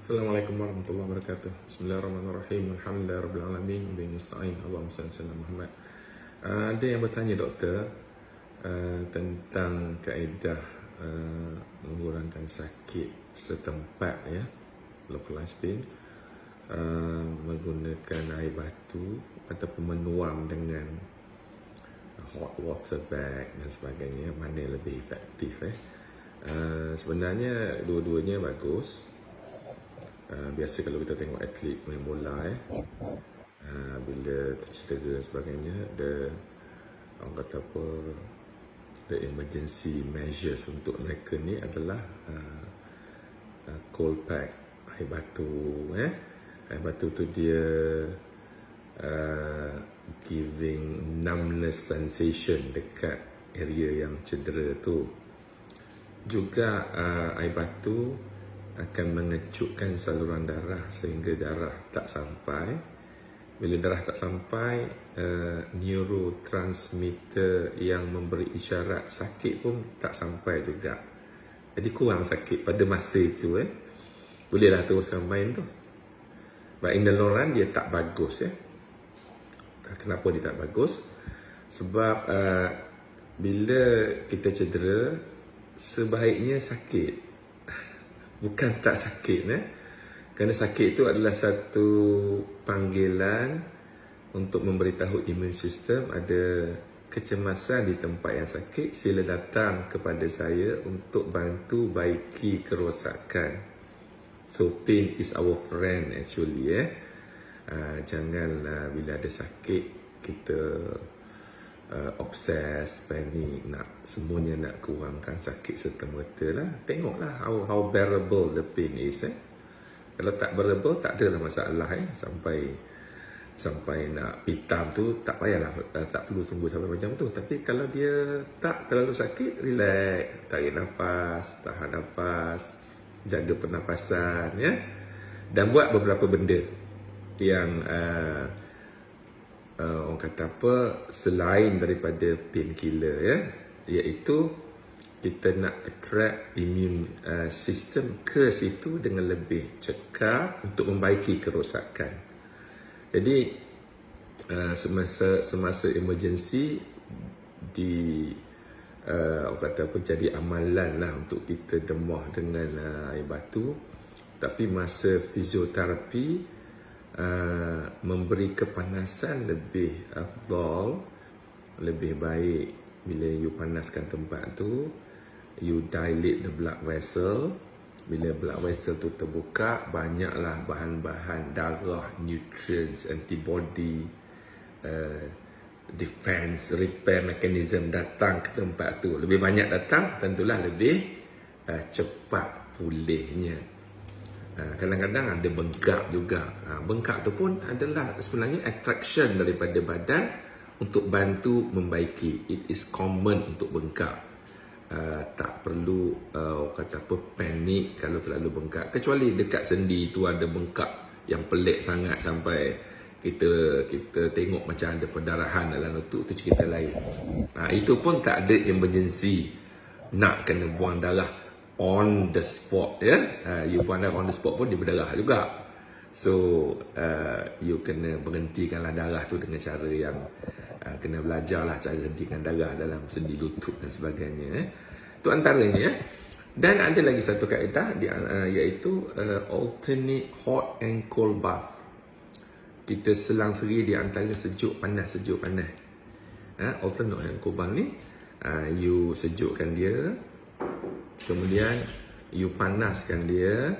Assalamualaikum warahmatullahi wabarakatuh. Bismillahirrahmanirrahim. Alhamdulillahirabbil alamin. Bi nasta'in. Allahumma shalli ala Muhammad. Ada yang bertanya doktor tentang kaedah mengurangkan sakit setempat ya, localized pain, menggunakan air batu ataupun menuam dengan hot water bag dan sebagainya, mana yang lebih efektif sebenarnya dua-duanya bagus. Biasa kalau kita tengok atlet main bola bila tercedera sebagainya, orang kata apa, the emergency measures untuk mereka ni adalah cold pack, air batu air batu tu dia giving numbness sensation dekat area yang cedera tu. Juga air batu akan mengecutkan saluran darah sehingga darah tak sampai. Bila darah tak sampai, neurotransmitter yang memberi isyarat sakit pun tak sampai juga. Jadi kurang sakit pada masa itu Bolehlah teruskan main tu. But in the long run dia tak bagus Kenapa dia tak bagus? Sebab bila kita cedera, sebaiknya sakit, bukan tak sakit Kerana sakit itu adalah satu panggilan untuk memberitahu imun sistem ada kecemasan di tempat yang sakit, sila datang kepada saya untuk bantu baiki kerosakan. So pain is our friend actually jangan bila ada sakit kita obses, panik, nak semuanya nak kurangkan sakit serta-merta lah. Tengoklah how bearable the pain is Kalau tak bearable, tak adalah masalah sampai nak hitam tu tak payahlah, tak perlu tunggu sampai macam tu. Tapi kalau dia tak terlalu sakit, relax, tarik nafas, tahan nafas, jaga pernafasan dan buat beberapa benda yang orang kata apa, selain daripada painkiller iaitu kita nak attract immune system ke situ dengan lebih cekap untuk membaiki kerosakan. Jadi semasa emergency orang kata apa, jadi amalan lah untuk kita demah dengan air batu. Tapi masa fizioterapi, memberi kepanasan lebih afdal, lebih baik. Bila you panaskan tempat tu, you dilate the blood vessel. Bila blood vessel tu terbuka, banyaklah bahan-bahan darah, nutrients, antibody, defense, repair mechanism datang ke tempat tu. Lebih banyak datang, tentulah lebih cepat pulihnya. Kadang-kadang ada bengkak juga. Bengkak tu pun adalah sebenarnya attraction daripada badan untuk bantu membaiki. It is common untuk bengkak. Tak perlu kata apa, panik kalau terlalu bengkak. Kecuali dekat sendi tu ada bengkak yang pelik sangat sampai kita tengok macam ada perdarahan dalam lutut, tu cerita lain. Itu pun tak ada emergency nak kena buang darah on the spot you buang darah on the spot pun dia berdarah juga. So you kena berhentikanlah darah tu dengan cara yang kena belajarlah cara hentikan darah dalam sendi lutut dan sebagainya tu antaranya Dan ada lagi satu kaedah iaitu alternate hot and cold bath. Kita selang seri di antara sejuk panas. Alternate hot and cold bath ni you sejukkan dia, kemudian you panaskan dia,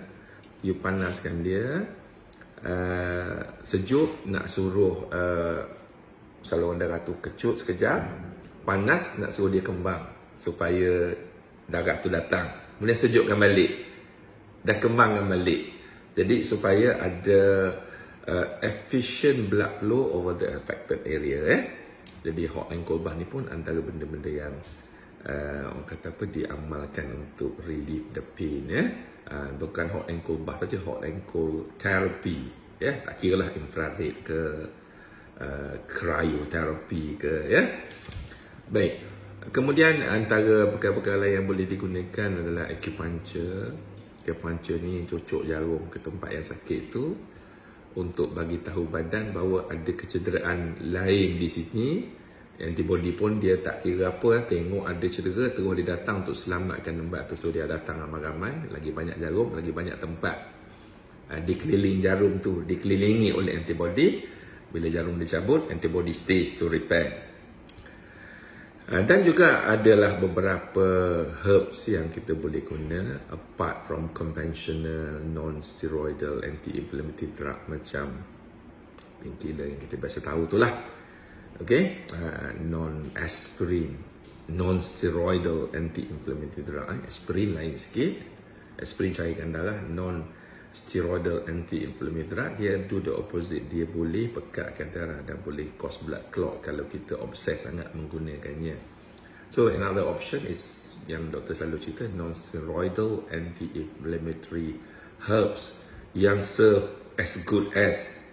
sejuk nak suruh saluran darah tu kecut sekejap, panas nak suruh dia kembang supaya darah tu datang, kemudian sejukkan balik dan kembangkan balik. Jadi supaya ada efficient blood flow over the affected area Jadi hot and cold bath ni pun antara benda-benda yang orang kata apa, diamalkan untuk relieve the pain bukan hot and cold bath saja, hot and cold therapy tak kira lah infrared ke cryotherapy ke Baik, kemudian antara perkara-perkara yang boleh digunakan adalah acupuncture, acupuncture ni cocok jarum ke tempat yang sakit tu untuk bagi tahu badan bahawa ada kecederaan lain di sini. Antibody pun dia tak kira apa, tengok ada cedera terus dia datang untuk selamatkan tempat tu. So dia datang ramai-ramai, lagi banyak jarum, lagi banyak tempat dikeliling jarum tu, dikelilingi oleh antibody. Bila jarum dicabut, antibody stays to repair. Dan juga adalah beberapa herbs yang kita boleh guna apart from conventional non-steroidal anti-inflammatory drug macam painkiller yang kita biasa tahu tu lah. Okay, non-aspirin, non-steroidal anti-inflammatory drug. Aspirin lain sikit. Aspirin cairkan darah, non-steroidal anti-inflammatory drug, dia do the opposite. Dia boleh pekatkan darah dan boleh cause blood clot kalau kita obses sangat menggunakannya. So another option is yang doktor selalu cerita, non-steroidal anti-inflammatory herbs yang serve as good as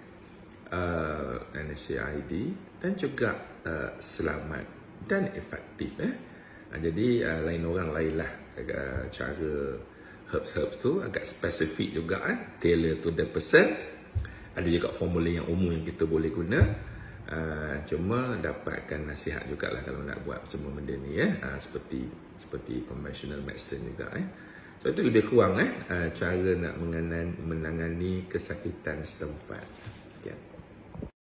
NSAID dan juga selamat dan efektif. Jadi lain orang lainlah cara herbs tu agak spesifik juga, tailor to the person. Ada juga formula yang umum yang kita boleh guna. Cuma dapatkan nasihat jugalah kalau nak buat semua benda ni seperti conventional medicine juga. So itu lebih kurang cara nak menangani kesakitan setempat. Sekian.